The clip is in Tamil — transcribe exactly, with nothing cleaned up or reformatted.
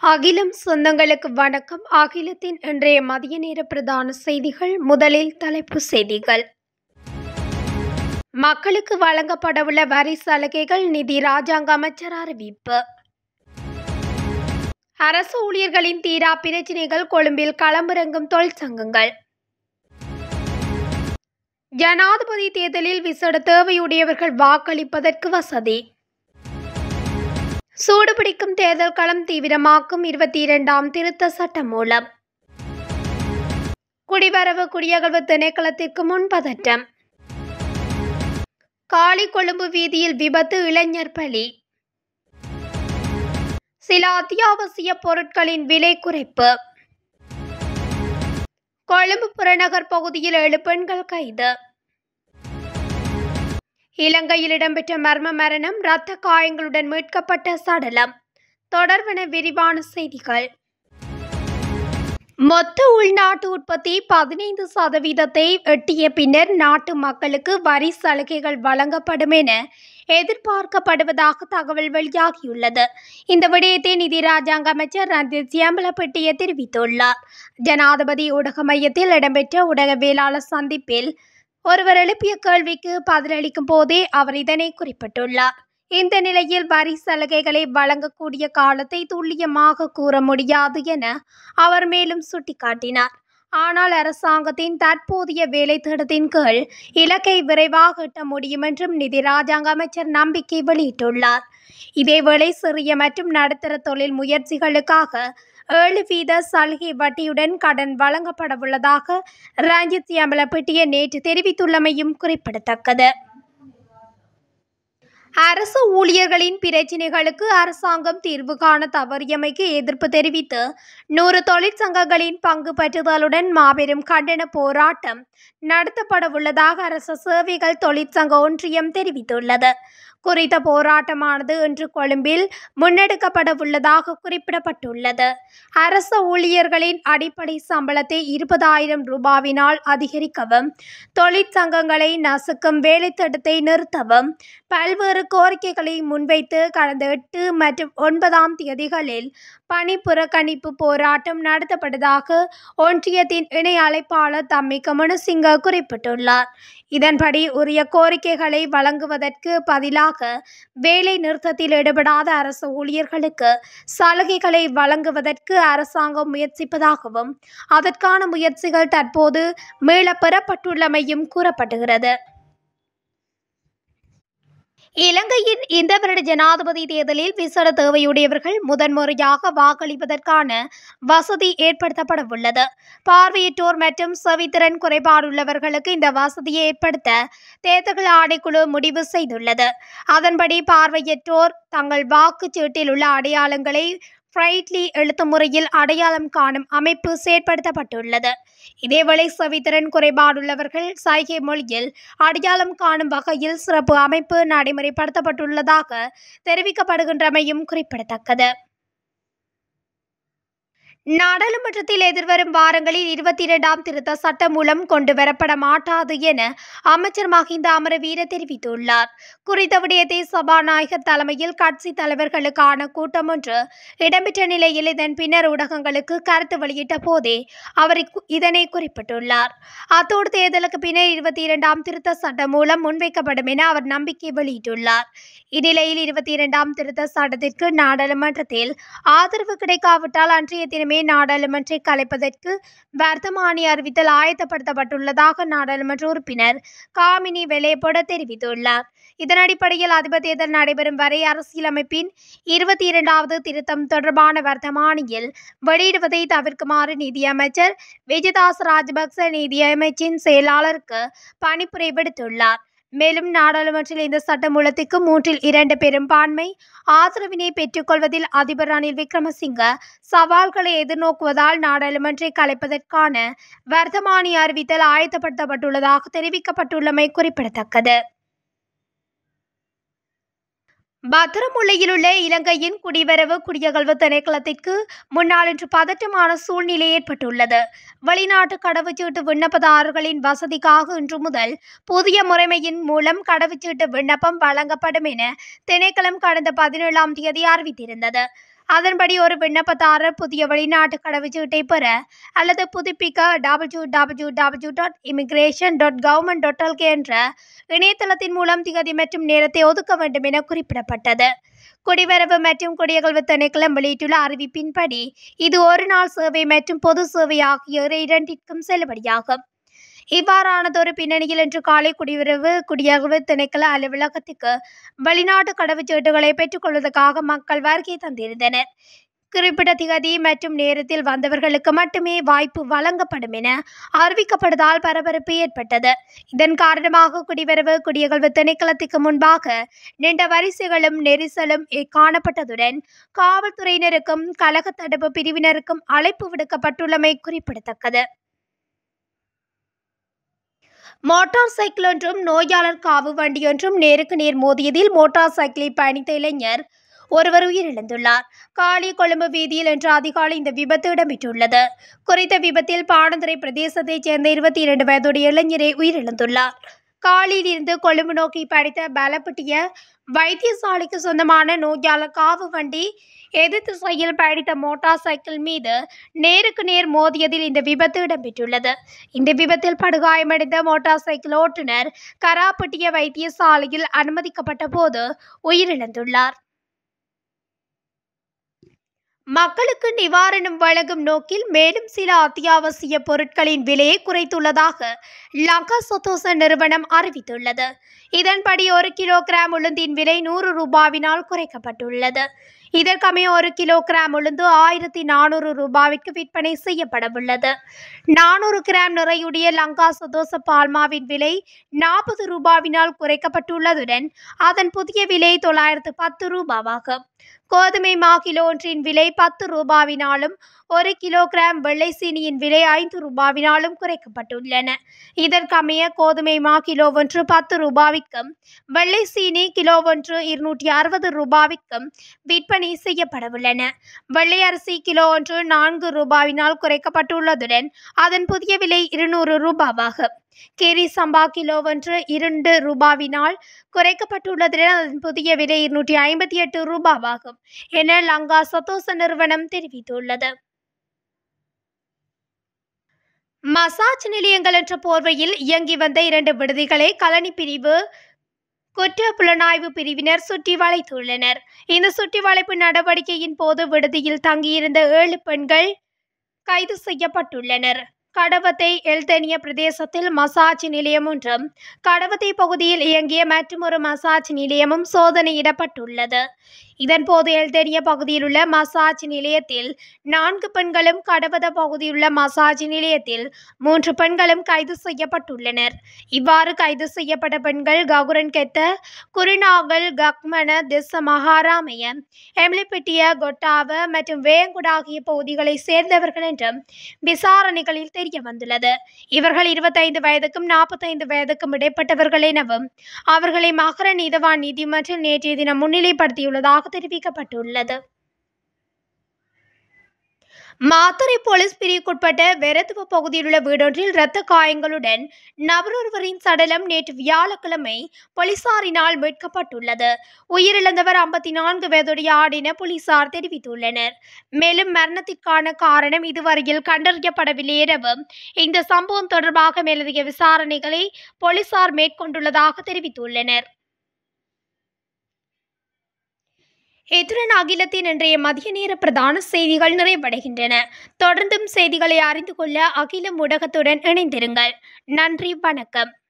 அகிலம் சொந்தங்களுக்கு வணக்கம். அகிலத்தின் இன்றைய மதிய நேர பிரதான செய்திகள். முதலில் தலைப்புச் செய்திகள். மக்களுக்கு வழங்கப்படவுள்ள வரி சலுகைகள் நிதி ராஜாங்க அமைச்சர் அறிவிப்பு. அரசு ஊழியர்களின் தீரா பிரச்சினைகள் கொழும்பில் களமிறங்கும் தொழிற்சங்கங்கள். ஜனாதிபதி தேர்தலில் விசேட தேவையுடையவர்கள் வாக்களிப்பதற்கு வசதி. சூடுபிடிக்கும் தேர்தல் களம் தீவிரமாக்கும் இருபத்தி இரண்டாம் திருத்த சட்டம் மூலம். குடிவரவு குடியகல்வு திணைக்களத்திற்கு முன் பதற்றம். காலி கொழும்பு வீதியில் விபத்து, இளைஞர் பலி. சில அத்தியாவசிய பொருட்களின் விலை குறைப்பு. கொழும்பு புறநகர் பகுதியில் ஏழு பெண்கள் கைது. இலங்கையில் இடம்பெற்ற மர்ம மரணம், இரத்த காயங்களுடன் மீட்கப்பட்ட சடலம். தொடர்பான விரிவான செய்திகள். மொத்த உள்நாட்டு உற்பத்தி பதினைந்து சதவீதத்தை எட்டிய பின்னர் நாட்டு மக்களுக்கு வரி சலுகைகள் வழங்கப்படும் என எதிர்பார்க்கப்படுவதாக தகவல் வெளியாகியுள்ளது. இந்த விடயத்தை நிதி ராஜாங்க அமைச்சர் ரஞ்சித் சியம்பலப்பட்டிய தெரிவித்துள்ளார். ஜனாதிபதி ஊடக மையத்தில் இடம்பெற்ற ஊடகவியலாளர் சந்திப்பில் ஒருவர் எழுப்பிய கேள்விக்கு பதிலளிக்கும் போதே அவர் இதனை குறிப்பிட்டுள்ளார். இந்த நிலையில் வரி சலுகைகளை வழங்கக்கூடிய காலத்தை துல்லியமாக கூற முடியாது என அவர் மேலும் சுட்டிக்காட்டினார். ஆனால் அரசாங்கத்தின் தற்போதைய வேலை திட்டத்தின் கீழ் இலக்கை விரைவாக எட்ட முடியும் என்றும் நிதி ராஜாங்க அமைச்சர் நம்பிக்கை வெளியிட்டுள்ளார். இதேவேளை சிறிய மற்றும் நடுத்தர தொழில் முயற்சிகளுக்காக ஏழு வீத சலுகை வட்டியுடன் கடன் வழங்கப்படவுள்ளதாக ரஞ்சித் சியம்பலப்பட்டிய நேற்று தெரிவித்துள்ளமையும் குறிப்பிடத்தக்கது. அரசு ஊழியர்களின் பிரச்சினைகளுக்கு அரசாங்கம் தீர்வு காண தவறியமைக்கு எதிர்ப்பு தெரிவித்து நூறு தொழிற்சங்கங்களின் பங்கு பற்றுதலுடன் மாபெரும் கண்டன போராட்டம் நடத்தப்படவுள்ளதாக அரசு சேவைகள் தொழிற்சங்க ஒன்றியம் தெரிவித்துள்ளது. குறித்த போராட்டமானது இன்று கொழும்பில் முன்னெடுக்கப்படவுள்ளதாக குறிப்பிடப்பட்டுள்ளது. அரசு ஊழியர்களின் அடிப்படை சம்பளத்தை இருபதாயிரம் ரூபாவினால் அதிகரிக்கவும், தொழிற்சங்கங்களை நசுக்கும் வேலை திட்டத்தை நிறுத்தவும் பல்வேறு கோரிக்கைகளை முன்வைத்து கடந்த எட்டு மற்றும் ஒன்பதாம் தேதிகளில் பணி புறக்கணிப்பு போராட்டம் நடத்தப்பட்டதாக ஒன்றியத்தின் இணை அழைப்பாளர் தம்மி கமனசிங்க குறிப்பிட்டுள்ளார். இதன்படி உரிய கோரிக்கைகளை வழங்குவதற்கு பதிலாக வேலை நிறுத்தத்தில் ஈடுபடாத அரசு ஊழியர்களுக்கு சலுகைகளை வழங்குவதற்கு அரசாங்கம் முயற்சிப்பதாகவும் அதற்கான முயற்சிகள் தற்போது மீளப் பெறப்பட்டுள்ளமையும் கூறப்படுகிறது. இலங்கையின் இந்த வருட ஜனாதிபதி தேர்தலில் விசேட தேவையுடையவர்கள் முதன்முறையாக வாக்களிப்பதற்கான வசதி ஏற்படுத்தப்படவுள்ளது. பார்வையற்றோர் மற்றும் செவித்திறன் குறைபாடுள்ளவர்களுக்கு இந்த வசதியை ஏற்படுத்த தேர்தல் ஆணைக்குழு முடிவு செய்துள்ளது. அதன்படி பார்வையற்றோர் தங்கள் வாக்குச்சீட்டில் உள்ள அடையாளங்களை பிரைட்லி எழுத்து முறையில் அடையாளம் காணும் அமைப்பு செயற்படுத்தப்பட்டுள்ளது. இதேவேளை செவித்திறன் குறைபாடுள்ளவர்கள் சைகை மொழியில் அடையாளம் காணும் வகையில் சிறப்பு அமைப்பு நடைமுறைப்படுத்தப்பட்டுள்ளதாக தெரிவிக்கப்படுகின்றமையும் குறிப்பிடத்தக்கது. நாடாளுமன்றத்தில் எதிர்வரும் வாரங்களில் இருபத்தி இரண்டாம் திருத்த சட்டம் மூலம் கொண்டு வரப்பட மாட்டாது என அமைச்சர் மஹிந்த அமரவீர தெரிவித்துள்ளார். குறித்த விடயத்தை சபாநாயகர் தலைமையில் கட்சி தலைவர்களுக்கான கூட்டம் ஒன்று இடம்பெற்ற நிலையில் இதன் பின்னர் ஊடகங்களுக்கு கருத்து வெளியிட்ட போதே அவர் இதனை குறிப்பிட்டுள்ளார். அத்தோடு தேர்தலுக்கு பின்னர் இருபத்தி இரண்டாம் திருத்த சட்டம் மூலம் முன்வைக்கப்படும் என அவர் நம்பிக்கை வெளியிட்டுள்ளார். இந்நிலையில் இருபத்தி இரண்டாம் திருத்த சட்டத்திற்கு நாடாளுமன்றத்தில் ஆதரவு கிடைக்காவிட்டால் அன்றைய தினமே நாடாளுமன்றை கலைப்பதற்கு வர்த்தமானி அறிவித்தல் ஆயத்தப்படுத்தப்பட்டுள்ளதாக நாடாளுமன்ற உறுப்பினர் காமினி வெலேபொட தெரிவித்துள்ளார். இதன் அடிப்படையில் அதிபர் தேர்தல் நடைபெறும் வரை அரசியலமைப்பின் இருபத்தி இரண்டாவது திருத்தம் தொடர்பான வர்த்தமானியில் வெளியிடுவதை தவிர்க்குமாறு நீதியமைச்சர் விஜயதாச ராஜபக்ச நீதியமைச்சின் செயலாளருக்கு பணிப்புரை விடுத்துள்ளார். மேலும் நாடாளுமன்றத்தில் இந்த சட்டமூலத்திற்கு மூன்றில் இரண்டு பெரும்பான்மை ஆதரவினை பெற்றுக்கொள்வதில் அதிபர் ரணில் விக்ரமசிங்க சவால்களை எதிர்நோக்குவதால் நாடாளுமன்றை கலைப்பதற்கான வர்த்தமானி அறிவித்தல் ஆயத்தப்படுத்தப்பட்டுள்ளதாக தெரிவிக்கப்பட்டுள்ளமை குறிப்பிடத்தக்கது. பத்திரமுல்லையில் உள்ள இலங்கையின் குடிவரவு குடியகல்வு திணைக்களத்திற்கு முன்னால் இன்று பதற்றமான சூழ்நிலை ஏற்பட்டுள்ளது. வெளிநாட்டு கடவுச்சீட்டு விண்ணப்பதாரர்களின் வசதிக்காக இன்று முதல் புதிய முறைமையின் மூலம் கடவுச்சீட்டு விண்ணப்பம் வழங்கப்படும் என திணைக்களம் கடந்த பதினேழாம் தேதி அறிவித்திருந்தது. அதன்படி ஒரு விண்ணப்பதாரர் புதிய வெளிநாட்டு கடவுச்சீட்டை பெற அல்லது புதுப்பிக்க W W W dot immigration dot government dot LK என்ற இணையதளத்தின் மூலம் திகதி மற்றும் நேரத்தை ஒதுக்க வேண்டும் என குறிப்பிடப்பட்டது. குடிவரவு மற்றும் குடியகல்வு திணைக்களம் வெளியிட்டுள்ள அறிவிப்பின்படி இது ஒரு நாள் சேவை மற்றும் பொது சேவை ஆகிய இரண்டிற்கும் செல்லுபடியாகும். இவ்வாறானதொரு பின்னணியில் இன்று காலை குடிவரவு குடியகல்வு திணைக்கள அலுவலகத்துக்கு வெளிநாட்டு கடவுச்சீட்டுகளை பெற்றுக் கொள்வதற்காக மக்கள் வருகை தந்திருந்தனர். குறிப்பிட்ட திகதி மற்றும் நேரத்தில் வந்தவர்களுக்கு மட்டுமே வாய்ப்பு வழங்கப்படும் என அறிவிக்கப்படுவதால் பரபரப்பு ஏற்பட்டது. இதன் காரணமாக குடிவரவு குடியகல்வு திணைக்களத்துக்கு முன்பாக நீண்ட வரிசைகளும் நெரிசலும் காணப்பட்டதுடன் காவல்துறையினருக்கும் கழக தடுப்பு பிரிவினருக்கும் அழைப்பு விடுக்கப்பட்டுள்ளமை குறிப்பிடத்தக்கது. மோட்டார் சைக்கிள் ஒன்றும் நோயாளர் காவு வண்டியொன்றும் நேருக்கு நேர் மோதியதில் மோட்டார் சைக்கிளில் பயணித்த இளைஞர் ஒருவர் உயிரிழந்துள்ளார். காலி கொழும்பு வீதியில் இன்று அதிகாலை இந்த விபத்து இடம்பெற்றுள்ளது. குறித்த விபத்தில் பாணந்துறை பிரதேசத்தைச் சேர்ந்த இருபத்தி இரண்டு வயதுடைய இளைஞரே உயிரிழந்துள்ளார். காலியில் இருந்து கொழும்பு நோக்கி பயணித்த பலப்பட்டிய வைத்தியசாலைக்கு சொந்தமான நோயாளர் காவு வண்டி எதிர் திசையில் பயணித்த மோட்டார் சைக்கிள் மீது நேருக்கு நேர் மோதியதில் இந்த விபத்து இடம்பெற்றுள்ளது. இந்த விபத்தில் படுகாயமடைந்த மோட்டார் சைக்கிள் ஓட்டுநர் கராப்பட்டிய வைத்தியசாலையில் அனுமதிக்கப்பட்ட போது உயிரிழந்துள்ளார். மக்களுக்கு நிவாரணம் வழங்கும் நோக்கில் மேலும் சில அத்தியாவசிய பொருட்களின் விலையை குறைத்துள்ளதாக லங்கா சதோச நிறுவனம் அறிவித்துள்ளது. இதன்படி ஒரு கிலோகிராம் உளுந்தின் விலை நூறு ரூபாவினால் குறைக்கப்பட்டுள்ளது. இதற்கமைய ஒரு கிலோகிராம் உளுந்து ஆயிரத்தி நானூறு ரூபாவிற்கு விற்பனை செய்யப்படவுள்ளது. நானூறு கிராம் நிறையுடைய லங்கா சதோச பால்மாவின் விலை நாற்பது ரூபாவினால் குறைக்கப்பட்டுள்ளதுடன் அதன் புதிய விலை தொள்ளாயிரத்து பத்து ரூபாவாகும். கோதுமை மா கிலோ ஒன்றின் விலை பத்து ரூபாவினாலும் ஒரு கிலோகிராம் வெள்ளை சீனியின் விலை ஐந்து ரூபாவினாலும் குறைக்கப்பட்டுள்ளன. இதற்கமைய கோதுமை மா கிலோ ஒன்று பத்து ரூபாவிற்கும் வெள்ளை சீனி கிலோ ஒன்று இருநூற்றி அறுபது ரூபாவிற்கும் விற்பனை செய்யப்படவுள்ளன. வெள்ளை அரிசி கிலோ ஒன்று நான்கு ரூபாவினால் குறைக்கப்பட்டுள்ளதுடன் அதன் புதிய விலை இருநூறு ரூபாவாகும். கேரி சம்பா கிலோ ஒன்று இரண்டு ரூபாவினால் குறைக்கப்பட்டுள்ளதுடன் அதன் புதிய விலை இருநூற்றி ஐம்பத்தி எட்டு ரூபாவாகும் என லங்கா சதோச நிறுவனம் தெரிவித்துள்ளது. மசாஜ் நிலையங்கள் என்ற போர்வையில் இயங்கி வந்த இரண்டு விடுதிகளை களனி பிரிவு குற்ற புலனாய்வு பிரிவினர் சுற்றி வளைத்துள்ளனர். இந்த சுற்றி வளைப்பு நடவடிக்கையின் போது விடுதியில் தங்கியிருந்த ஏழு பெண்கள் கைது செய்யப்பட்டுள்ளனர். கடவத்தை எல்தனிய பிரதேசத்தில் மசாஜ் நிலையம் ஒன்றும் கடவத்தை பகுதியில் இயங்கிய மற்றொரு மசாஜ் நிலையமும் சோதனையிடப்பட்டுள்ளது. இதன்போது எல்தனிய பகுதியில் உள்ள மசாஜ் நிலையத்தில் நான்கு பெண்களும் கடவத பகுதியுள்ள மசாஜ் நிலையத்தில் மூன்று பெண்களும் கைது செய்யப்பட்டுள்ளனர். இவ்வாறு கைது செய்யப்பட்ட பெண்கள் ககுரன் கெத்த குருநாகல் கக்மன திச மகாராமய எம்லிப்பிட்டிய கொட்டாவ மற்றும் வேங்குட ஆகிய பகுதிகளை சேர்ந்தவர்கள் என்றும் விசாரணைகளில் தெரிய வந்துள்ளது. இவர்கள் இருபத்தைந்து வயதுக்கும் நாற்பத்தைந்து வயதுக்கும் இடைப்பட்டவர்கள் எனவும் அவர்களை மகர நீதவான் நீதிமன்றில் நேற்றைய தினம் முன்னிலைப்படுத்தியுள்ளதாக தெரிவிக்கப்பட்டுள்ளது. மாத்தறை போலீஸ் பிரிவுக்குட்பட்ட வெரத்துவ பகுதியில் உள்ள வீடொன்றில் இரத்த காயங்களுடன் நபரொருவரின் சடலம் நேற்று வியாழக்கிழமை போலீசாரினால் மீட்கப்பட்டுள்ளது. உயிரிழந்தவர் ஐம்பத்தி நான்கு வயதுடைய ஆண் என போலீசார் தெரிவித்துள்ளனர். மேலும் மரணத்திற்கான காரணம் இதுவரையில் கண்டறியப்படவில்லை எனவும் இந்த சம்பவம் தொடர்பாக மேலதிக விசாரணைகளை போலீசார் மேற்கொண்டுள்ளதாக தெரிவித்துள்ளனர். இத்துடன் அகிலத்தின் இன்றைய மதிய நேர பிரதான செய்திகள் நிறைவடைகின்றன. தொடர்ந்தும் செய்திகளை அறிந்து கொள்ள அகிலம் ஊடகத்துடன் இணைந்திருங்கள். நன்றி, வணக்கம்.